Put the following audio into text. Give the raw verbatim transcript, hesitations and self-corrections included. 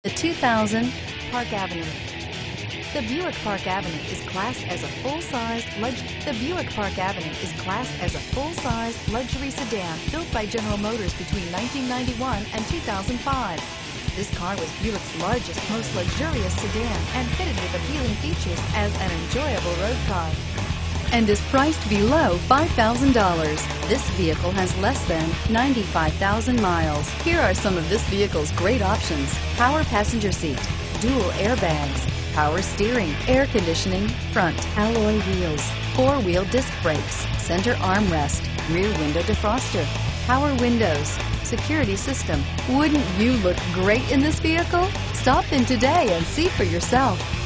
The two thousand Park Avenue. The Buick Park Avenue is classed as a full-size lux. The Buick Park Avenue is classed as a full-size luxury sedan built by General Motors between nineteen ninety-one and two thousand five. This car was Buick's largest, most luxurious sedan and fitted with appealing features as an enjoyable road car, and is priced below five thousand dollars. This vehicle has less than ninety-five thousand miles. Here are some of this vehicle's great options: power passenger seat, dual airbags, power steering, air conditioning, front alloy wheels, four-wheel disc brakes, center armrest, rear window defroster, power windows, security system. Wouldn't you look great in this vehicle? Stop in today and see for yourself.